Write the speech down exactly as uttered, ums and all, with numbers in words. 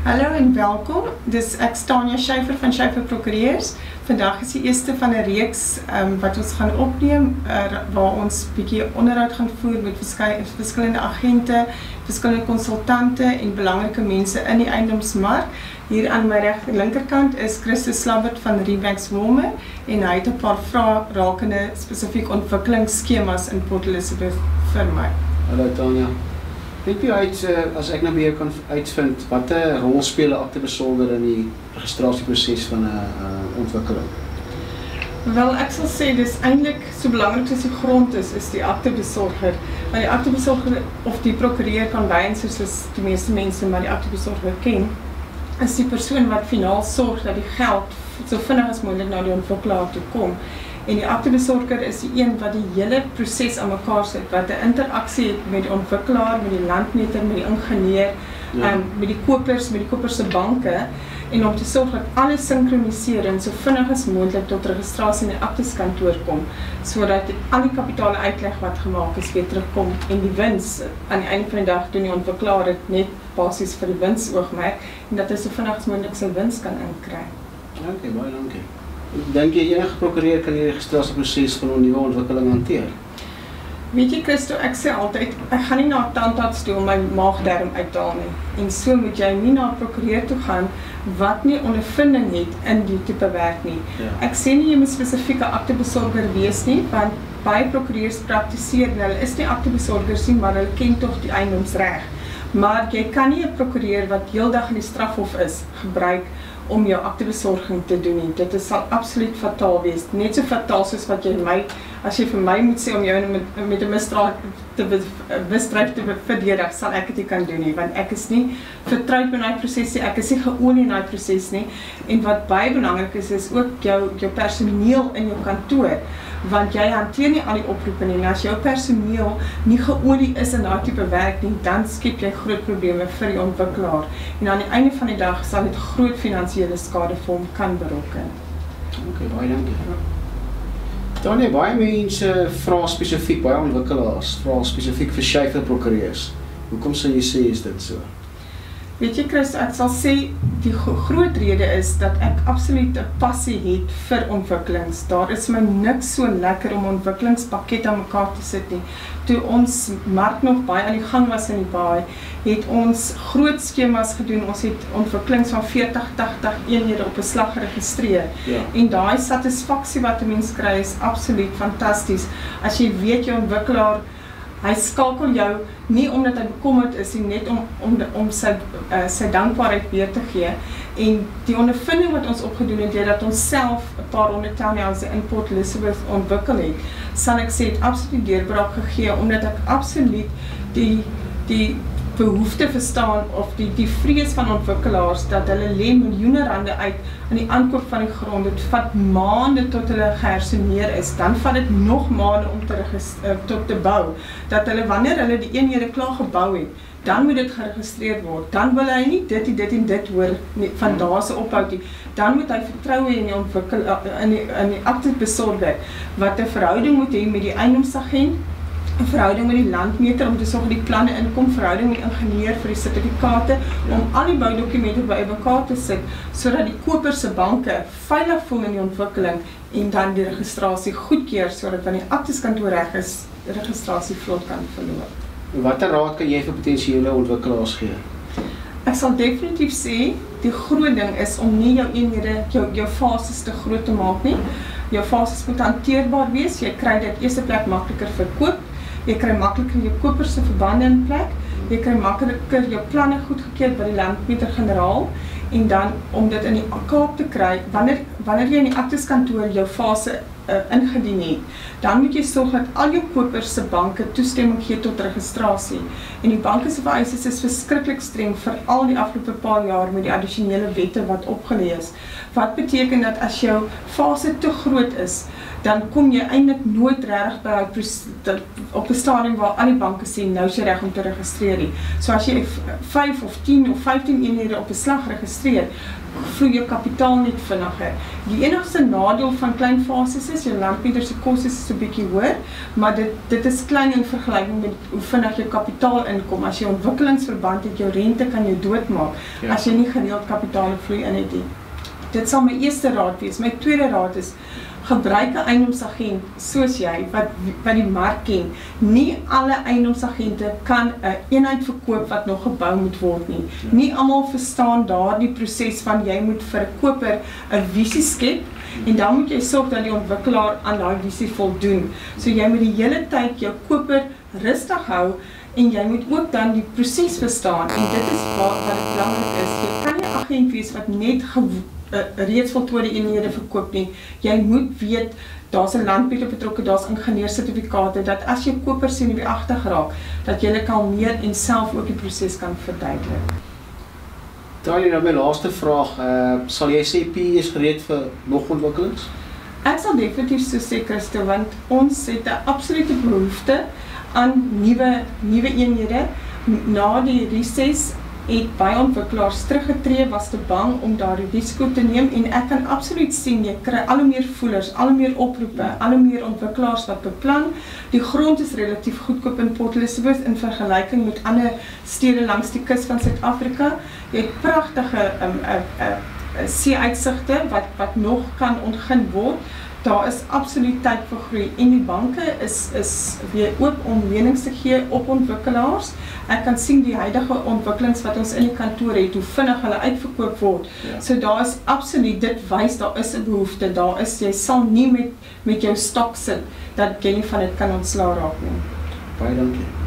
Hallo en welkom. Dis ek Tania Schaefer van Schaefer Prokureurs. Vandag is die eerste van 'n reeks um, wat ons gaan opneem uh, waar ons bietjie onderhoud gaan voer met verskillende agente, verskillende konsultante en belangrike mense in die eiendomsmark. Hier aan my reg linkerkant is Christo Slabbert van Remax Women en hy het 'n paar vrae rakende spesifiek ontwikkelingsskemas in Port Elizabeth vir my. Hallo Tania. Weet jy uit, uh, as ek nou by jou kan uitvind, wat 'n rol speel 'n aktebesorger in die registrasieproses van 'n uh, ontwikkeling? Wel, ek sal sê dis eintlik so belangrik soos die grond is, is die aktebesorger. Want die aktebesorger of die prokureur kan wys soos die meeste mense maar die aktebesorger ken, is die persoon wat finaal sorg dat die geld so vinnig as moontlik na die ontwikkelaar toe kom. En die aktebesorger is die een wat die hele proses aan mekaar sit, wat 'n interaksie het met die ontwikkelaar, met die landmeter, met die ingenieur, ja. um, met die kopers, met die kopers se banke, en om te sorg dat alles sinkroniseer en so vinnig as moontlik tot registrasie in die akteskantoor kom, sodat al die kapitale uitleg wat gemaak is weer terugkom en die wins aan die einde van die dag doen die ontwikkelaar dit net basies vir die winsoogmerk en dat hy so vinnig as moontlik sy wins kan inkry. Dankie, baie dankie. Dink jy enige prokureur kan die registrasieproses van 'n nuwe ontwikkeling hanteer? Weet jy Christo, ek sê altyd, ek gaan nie na 'n tandarts toe om my maagdarm uithaal nie. En so moet jy nie na 'n prokureur toe gaan wat nie ondervinding het in die tipe werk nie. Ja. Ek sê nie jy moet spesifieke aktebesorger wees nie, want baie prokureurs praktiseer en hulle is nie aktebesorgers nie, maar hulle ken tog die eiendomsreg. Maar jy kan nie 'n prokureur wat heeldag in die strafhof is, gebruik om jou aktebesorging te doen nie. Dit sal absoluut fataal wees. Net so fataal soos wat jy my, as jy vir my moet sê om jou met, met 'n misdrijf te, misdrijf te verdedig, sal ek dit nie kan doen nie, want ek is nie vertroud met daai proses nie, ek is nie geolie in daai proses nie. En wat baie belangrik is, is ook jou, jou personeel in jou kantoor, want jy hanteer nie al die oproepe nie, en as jou personeel nie geolie is in daai tipe werk nie, dan skep jy groot probleme vir die ontwikkelaar. En aan die einde van die dag sal dit groot finansiële skade vir hom kan berokken. Oké, baie dankie. Tania, baie mense vra spesifiek, baie ontwikkelaars vra spesifiek vir Schaefer prokureurs. Hoekom sal jy sê is dit so? Weet jy Christo, ek sal sê die groot rede is dat ek absoluut 'n passie het vir ontwikkelings. Daar is my niks so lekker om ontwikkelingspakket aan mekaar te sit nie. Toe ons mark nog baie aan die gang was in die baai, het ons groot skemas gedoen. Ons het ontwikkelings van veertig, tagtig eenhede op 'n slag geregistreer. Ja. En daai satisfaksie wat 'n mens kry is absoluut fantasties. As jy weet jou ontwikkelaar, hy skakel jou nie omdat hy bekommerd is, nie net om, om, om sy, uh, sy dankbaarheid weer te gee. En die ondervinding wat ons opgedoen het, dat ons self 'n paar honderd townhouses in Port Elizabeth ontwikkel het, sal ek sê het absoluut deurbraak gegee, omdat ek absoluut die, die behoefte verstaan of die, die vrees van ontwikkelaars dat hulle lê miljoene rande uit aan die aankoop van die grond. Dit vat maande tot hulle geherseneer is, dan vat dit nog maande om te, uh, tot te bou. Dat hulle, wanneer hulle die eenhede klaar gebou het, dan moet dit geregistreer word. Dan wil hy nie dit, dit en dit hoor nie, van daar se ophoud nie. Dan moet hy vertroue in die ontwikkel in die, in die aktebesorger wat 'n verhouding moet hê met die eiendomsagent, 'n verhouding met die landmeter om te sorg dat die planne inkom, verhouding met die ingenieur vir die sertifikate, ja. Om al die boudokumente by mekaar te sit, sodat die koper se banke veilig voel in die ontwikkeling en dan die registrasie goedkeur, sodat wanneer die akteskantoor reg is, die registrasie vlot kan verloop. Watter raad kan jy vir potensiële ontwikkelaars gee? Ek sal definitief sê, die groot ding is om nie jou eenhede, jou, jou fases te groot te maak nie. Jou fases moet hanteerbaar wees, jy kry dit eerste plek makliker verkoop, jy kry makliker jou kopers se verbande in plek, jy kry makliker jou planne goedgekeur by die landmeter-generaal, en dan om dit in die Kaap te kry, wanneer, wanneer jy in die akteskantoor jou fase uh, ingedien het, dan moet jy sorg dat al jou kopers se banke toestemming gee tot registrasie. En die banke se vereistes is verskriklik streng, veral die afgelope paar jaar met die addisionele wette wat opgelê is. Wat beteken dat as jou fase te groot is, dan kom jy eintlik nooit reg by op 'n stadium waar al die banke sê nou is jy reg om te registreer nie. So as jy vyf of tien of vyftien eenhede op 'n slag registreer, vloei jou kapitaal net vinniger. Die enigste nadeel van klein fases is jou landbieder se kostes is 'n bietjie hoër, maar dit dit is klein in vergelyking met hoe vinnig jou kapitaal inkom. As jy ontwikkelingsverband het, jou rente kan jou doodmaak ja. as jy nie gereeld kapitaal vloei in het nie. Dit sal my eerste raad wees. My tweede raad is gebruik 'n eiendomsagent soos jy wat wat die mark ken. Nie alle eiendomsagente kan 'n een eenheid verkoop wat nog gebou moet word nie. Ja. Nie almal verstaan daardie proses van jy moet vir 'n koper 'n visie skep en dan moet jy sorg dat die ontwikkelaar aan daai visie voldoen. So jy moet die hele tyd jou koper rustig hou en jy moet ook dan die proses verstaan en dit is wat wat belangrik is. Jy kan nie 'n agent wees wat net Uh, reeds voltooide eenhede verkoop nie. Jy moet weet, daar's 'n landbieder betrokke, daar's ingenieursertifikate, dat as jy koper senuweeagtig raak, dat jy kalmeer en self ook die proses kan verduidelik. Tania, nou my laaste vraag, uh, sal jy sê P is gereed vir nog ontwikkelings? Ek sal definitief so sê, Christo, want ons het 'n absolute behoefte aan nuwe nuwe eenhede. Na die reses het baie ontwikkelaars teruggetree, was te bang om daardie risiko te neem en ek kan absoluut sien, jy kry al hoe meer voelers, al hoe meer oproepe, al hoe meer ontwikkelaars wat beplan. Die grond is relatief goedkoop in Port Elizabeth in vergelyking met ander stede langs die kus van Suid-Afrika. Jy het pragtige um, uh, uh, see-uitsigte wat, wat nog kan ontgin word. Daar is absoluut tyd vir groei en die banke is, is weer oop om lenings te gee op ontwikkelaars. Ek kan sien die huidige ontwikkelings wat ons in die kantoor het, hoe vinnig hulle uitverkoop word. Ja. So daar is absoluut, dit wys, daar is 'n behoefte, daar is, jy sal nie met, met jou stok sit, dat jy nie van dit kan ontslaa raak nie. Baie dankie.